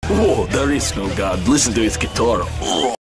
Whoa, there is no God. Listen to his guitar.